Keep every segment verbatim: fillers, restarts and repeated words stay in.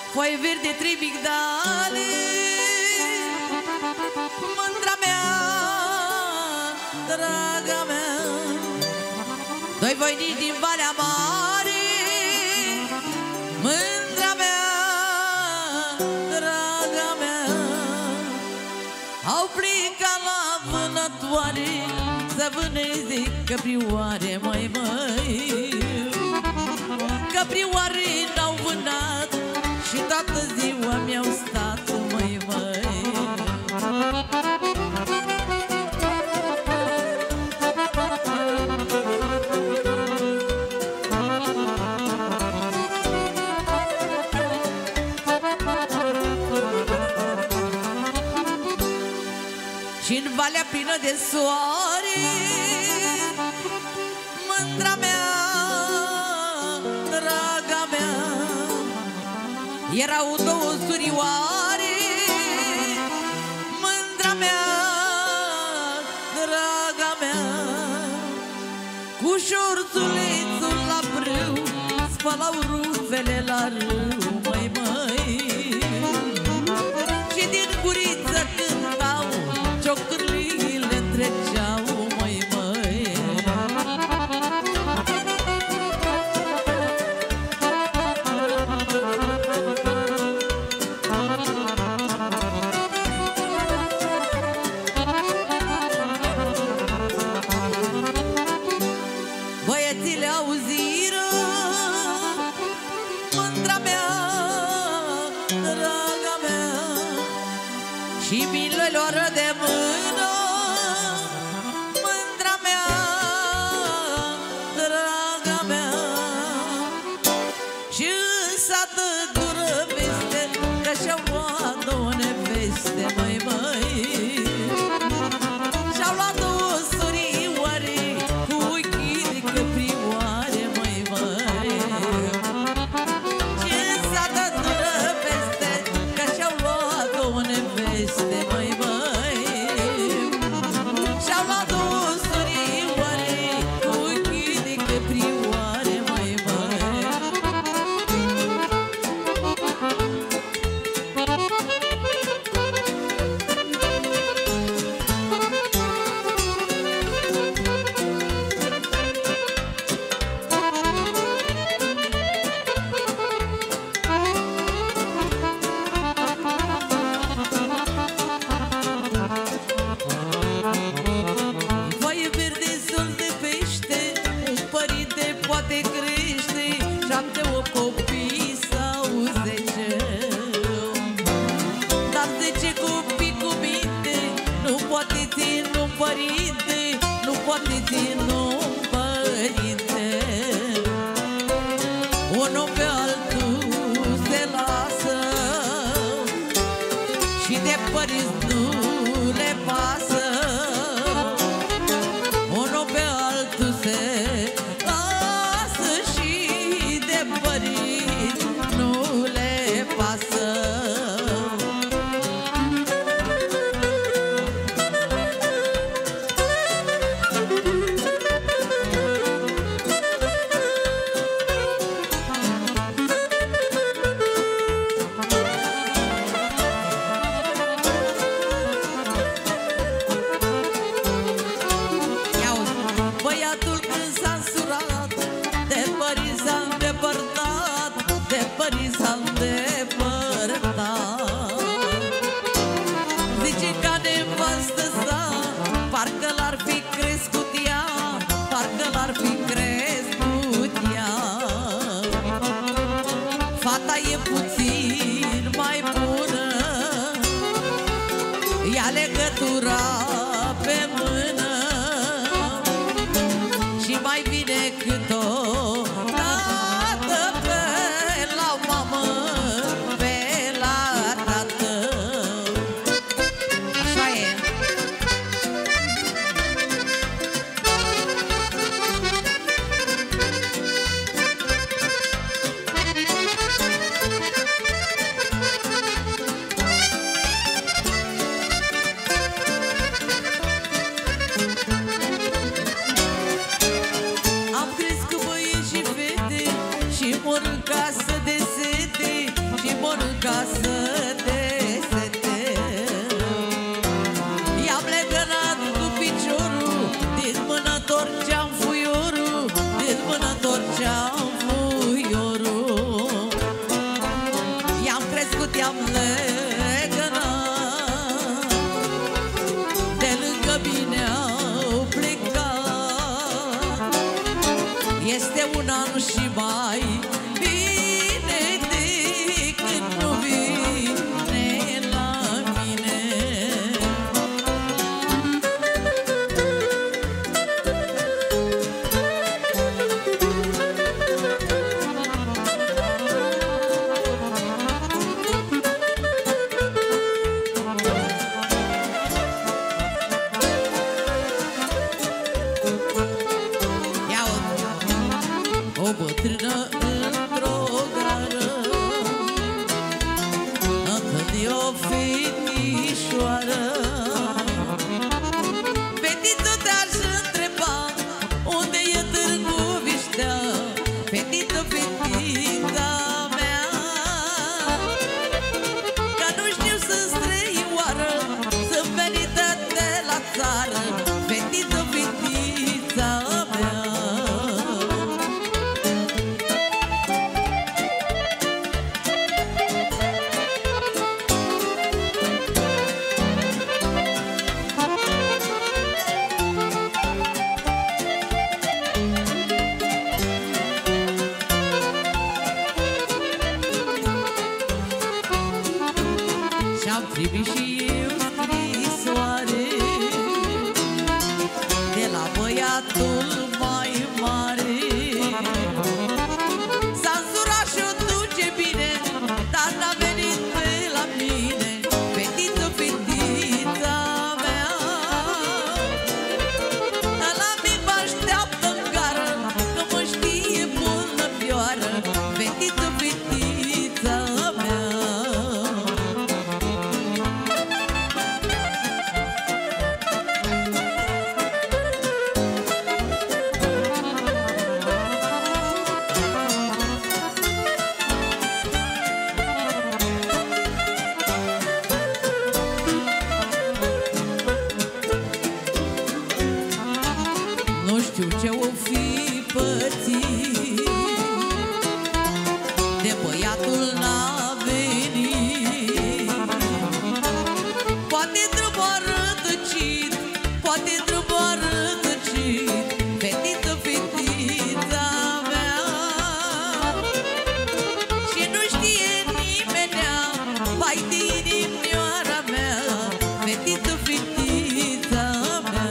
Foaie verde, trei migdale, mândra mea, draga mea. Doi voinici din Valea Mare, mândra mea, draga mea. Au plecat la vânătoare să vâneze căprioare, măi, măi. Căprioare n-au vânat și toată ziua mi-au stat, măi, măi. Și-n valea plină de soare, mândra mea, draga mea. Erau două surioare, mândra mea, draga mea. Cu șorțulețul la brâu spălau rufele la râu, măi, măi. Și din guriță cântau, ciocârlile treceau, măi, măi. Băiețile auziră, mândra mea, draga mea. Și mi le luară de mână, mândra mea, draga mea. Și în sată dură veste, că și-au luat două neveste, măi, măi. Și-au luat două surioare cu ochii de căprioare, măi, măi. Și în sată dură veste, că și-au luat două neveste, măi, măi. Și-au luat două surioare cu ochii de căprioare, măi, măi. Foaie verde, sol de pește, un părinte poate crește șapte, opt copii sau zece. Dar zece copii cu minte nu poate ține un părinte, nu poate ține un părinte. Unul pe altul se lasă și de părinți nu le pasă. Unul pe altul se lasă și de părinți nu le pasă. Băiatul când s-a însurat, de părinți s-a îndepărtat, de părinți s-a îndepărtat. Zice ca nevastă sa, parcă l-ar fi crescut ea, parcă l-ar fi crescut ea. Fata e puțin mai bună, ia legătura pe mână și mai bine cât o dată pe la mamă, pe la tată. Așa e. mor în casă de sete. I-am legănat cu piciorul, din mână torceam fuiorul, din mână torceam fuiorul. I-am crescut, i-am legănat, de lângă mine au plecat. Este un an și mai bine decât nu vine la mine. O bătrână într-o gară întâlni o fetișoară. Fetiță, te-aș întreba unde e Târgu Viștea. Fetiță, fetița mea, că nu știu să-s străioară, sunt venită de la țară. Fetiță, fetița mea. Și-am primit și eu scrisoare de la băiatul mai mare. S-a însurat și-o duce bine, dar n-a venit pe la mine. Fetiță, fetița mea, la mic mă așteaptă în gară, că mă știe bună fioară. Fetiță, fetița mea. Nu știu ce-o fi pățit, de băiatul n-a venit. Poate drumul a rătăcit, poate drumul a rătăcit. Fetiță, fetița mea, și nu știe nimenea, vai de inimioara mea. Fetiță, fetița mea.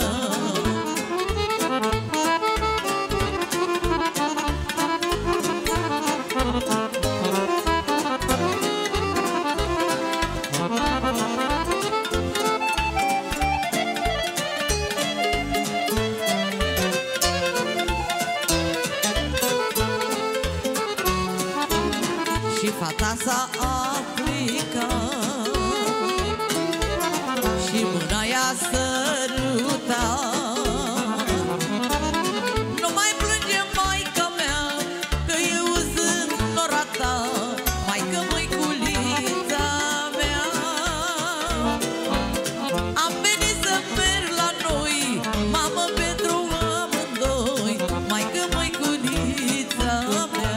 Și fata s-a aplicat și mâna i-a sărutat. Nu mai plânge maica mea, că eu sunt nora ta. Maică, măiculița mea, am venit să merg la noi, mamă, pentru amândoi. Maică, măiculița mea.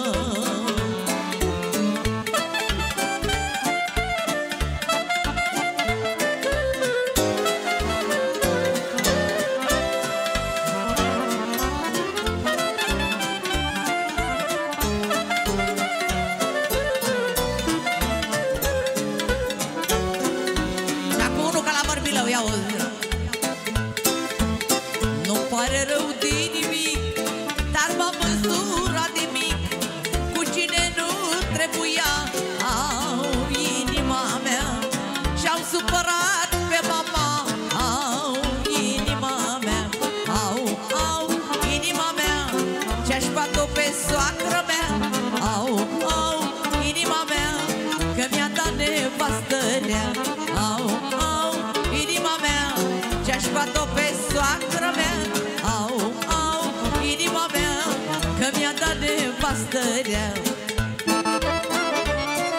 Nu pare rău de nimic, dar m-am măsurat de mic cu cine nu trebuia. Au, inima mea, și-au supărat pe mama. Au, inima mea, au, au, inima mea, ce-aș bate-o pe soacră mea. Au, au, inima mea, că mi-a dat nevastărea. Au, au, inima mea, ce-aș bate-o pe soacră mea. Au, au, inima mea, că mi-a dat nevastărea.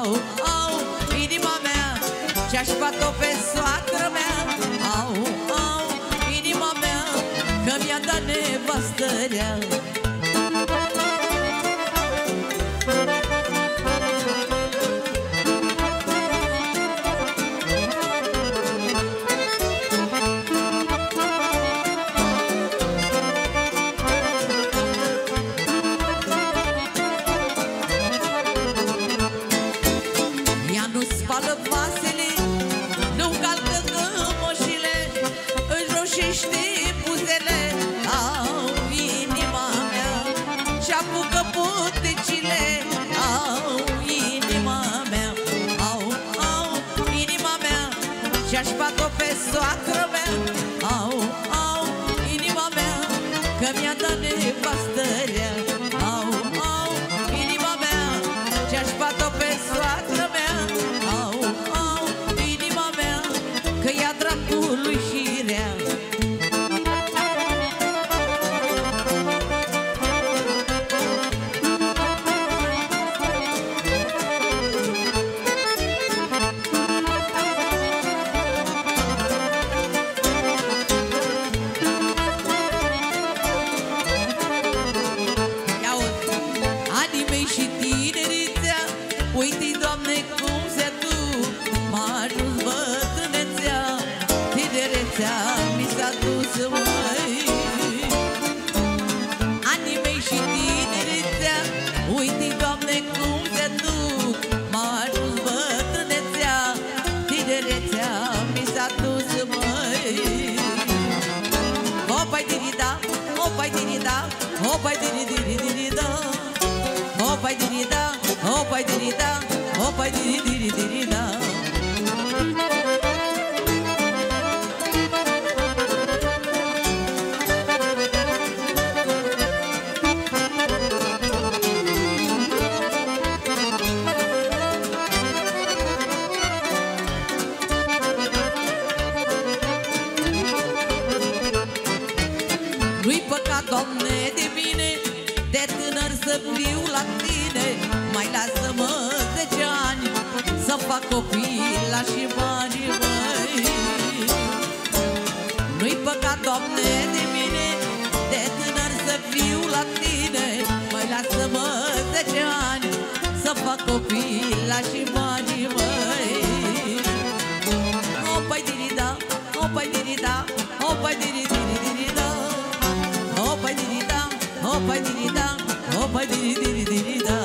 Au, au, inima mea, ce-aș bat-o pe soacră mea. Au, au, inima mea, că mi-a dat nevastă rea. Și-aș bat-o pe soacră mea. Au, au, inima mea, că mi-a dat nevastă rea. Au, au, inima mea, și-aș bat-o pe soacră mea. Au, au, inima mea, că ia dracului și rea. Uite-i, Doamne, cum se duc, m-a ajuns bătrânețea, tinerețea mi s-a dus, măi. Anii mei și tinerețea, uite-i, Doamne, cum se duc, m-a ajuns bătrânețea, tinerețea mi s-a dus, măi. Hopai dirida, hopai dirida, hopai diri-diri-diri-da, hopai dirida, hopai dirida, hopai diri-diri-diri-da. Nu-i păcat, Doamne, de mine, de tânăr să fiu la Tine. Mai lasă-mă zece ani să fac copii la și bani, măi. Nu-i păcat, Doamne, de mine, de tânăr să fiu la Tine. Mai lasă-mă zece ani să fac copii la și bani, măi. Hopai dirida, hopai dirida, hopai diri-diri-diri-da, hopai dirida, hopai dirida, hopai diri-diri-diri-da.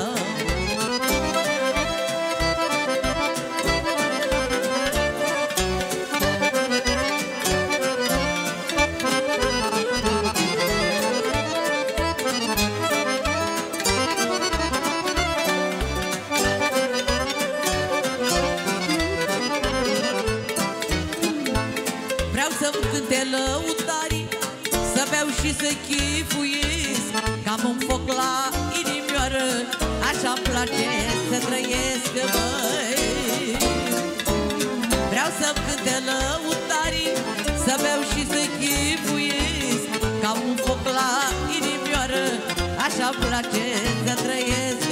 Vreau să-mi cânte lăutarii, să beau și să chifuiesc, că am un foc la inimioară, așa-mi place să trăiesc, măi. Vreau să-mi cânte lăutarii, să beau și să chifuiesc, că am un foc la inimioară, așa-mi place să trăiesc.